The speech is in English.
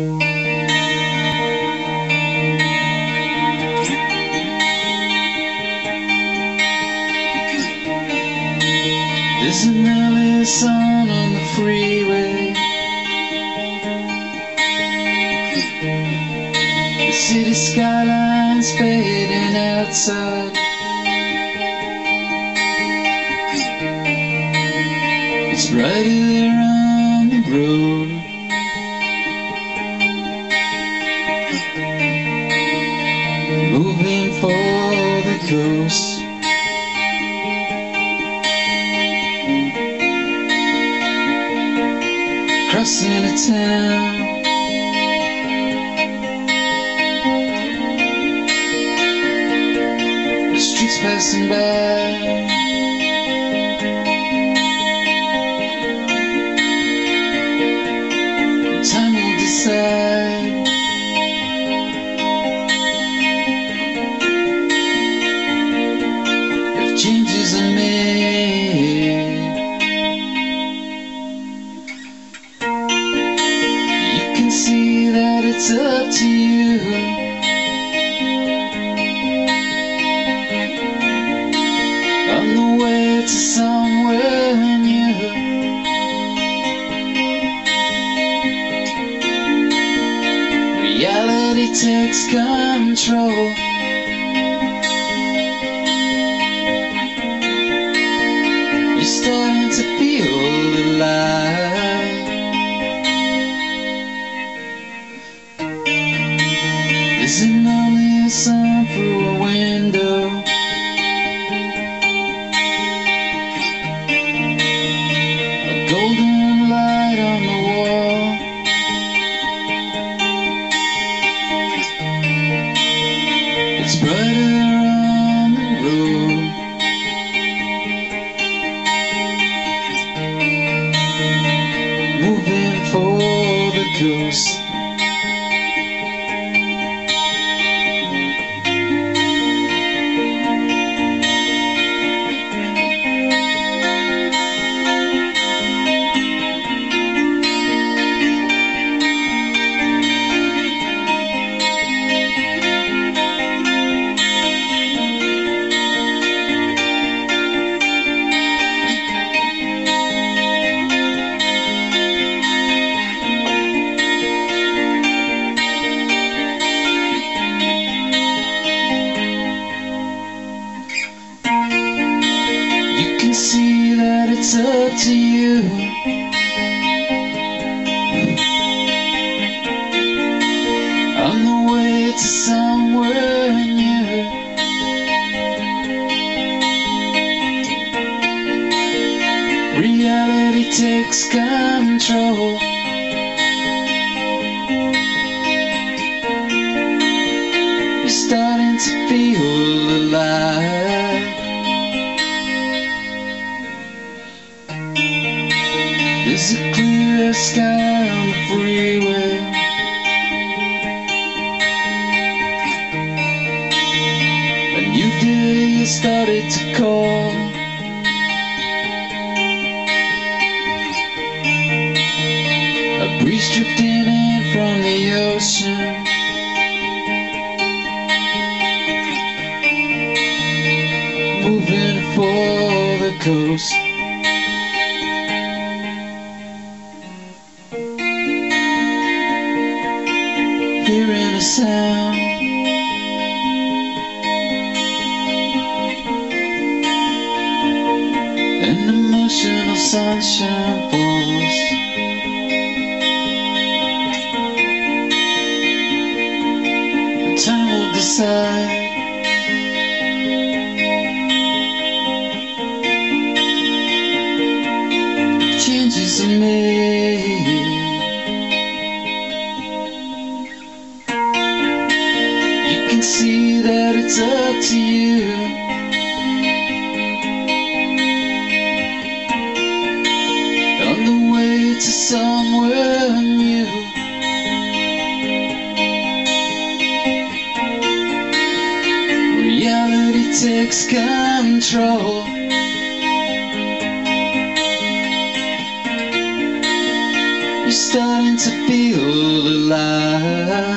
There's an early sun on the freeway. The city skyline's fading outside. It's brighter there on the road. Moving for the coast. Crossing a town, the streets passing by. Time will decide if changes are made. See that it's up to you. On the way to somewhere new. Reality takes control. You're starting to feel alive. There's an only sun through a window. A golden light on the wall. It's brighter on the road. Moving for the coast. See that it's up to you. On the way to somewhere new. Reality takes control. You're starting to feel alive. There's a clear sky on the freeway. A new day started to call. A breeze drifting in from the ocean. Moving for the coast. Hearing a sound, an emotional sunshine falls. Time will decide if changes are made. See that it's up to you. On the way to somewhere new. Reality takes control. You're starting to feel alive. love.